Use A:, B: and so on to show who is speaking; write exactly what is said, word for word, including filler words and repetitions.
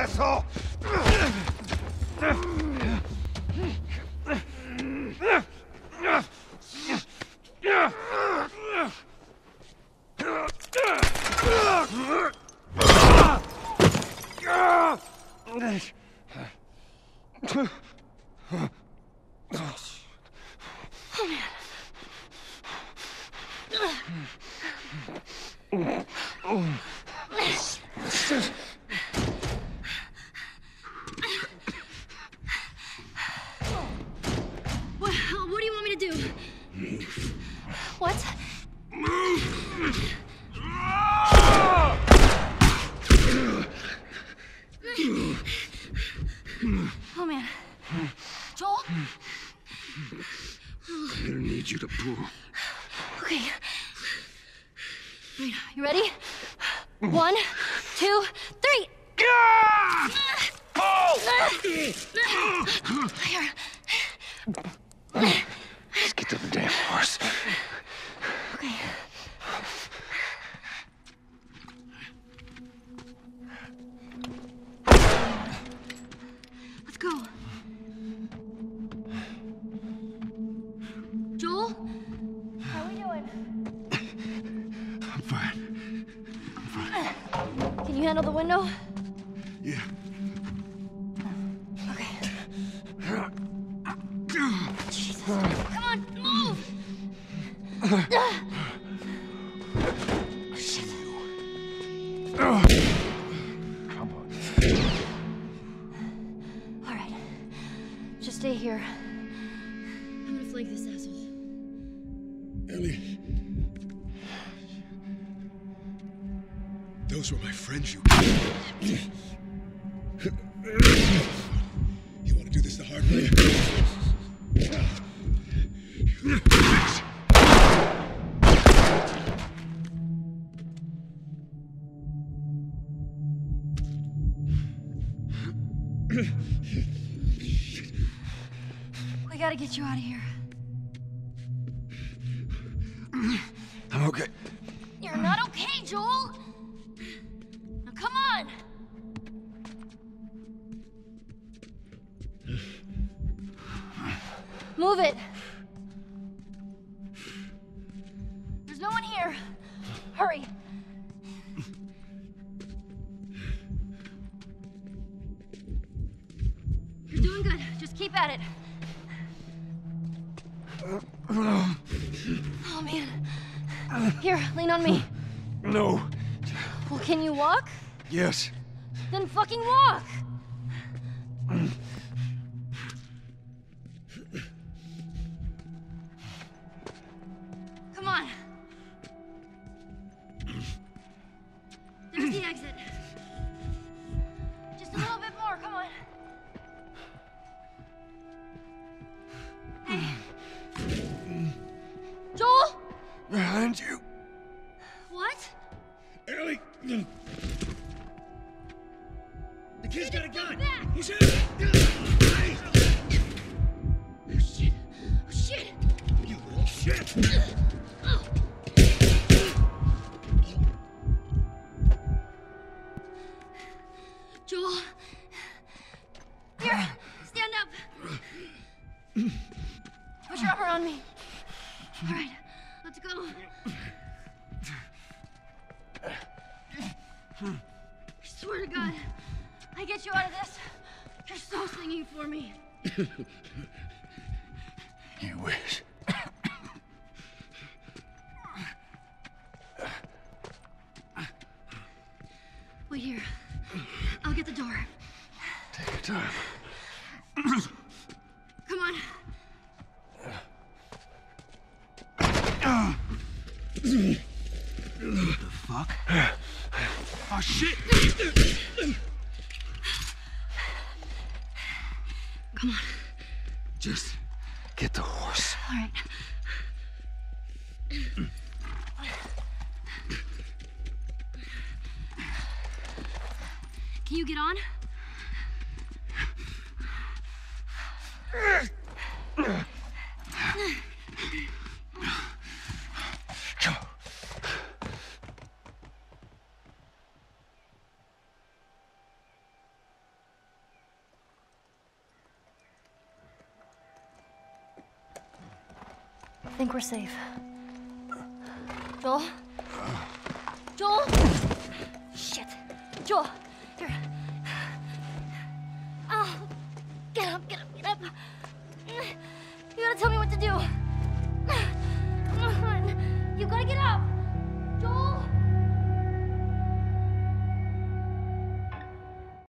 A: asshole!
B: What, what do you want me to do?
A: Move.
B: What?
A: Move!
B: Oh, man. Joel?
A: I don't need you to pull.
B: Okay. Wait, you ready? One, two, three! Here.
A: Let's get to the damn horse.
B: Okay. Let's go. Joel? How are we doing?
A: I'm fine. I'm fine.
B: Can you handle the window?
A: Yeah.
B: Okay. Jesus. Come on, move!
A: I see you. Come on.
B: All right. Just stay here. I'm gonna flank this asshole.
C: Ellie. Those were my friends you killed. You want to do this the hard way?
B: We gotta get you out of here.
A: I'm okay.
B: You're not okay, Joel! Now come on! Move it! There's no one here. Hurry! You're doing good. Just keep at it. Oh, man. Here, lean on me.
A: No.
B: Well, can you walk?
A: Yes.
B: Then fucking walk! Come on. There's the exit. Just a little bit more, come on. Hey. Joel?
A: Behind you.
B: What?
C: Ellie! The kid's got a gun!
B: back.
C: He's in! Hey!
B: Oh, shit. Oh, shit.
C: You little shit!
B: Oh. Joel. Here, stand up. Put your arm around me. All right, let's go. I swear to God, I get you out of this. You're so singing for me.
A: You wish.
B: Wait here. I'll get the door.
A: Take your time.
B: Come on.
C: What the fuck? Oh, shit!
B: Come on.
A: Just get the horse.
B: All right. Can you get on?
A: Go.
B: think we're safe. Joel? Joel? Shit. Joel, here. Oh, get up, get up, get up. You gotta tell me what to do. Come on. You gotta get up.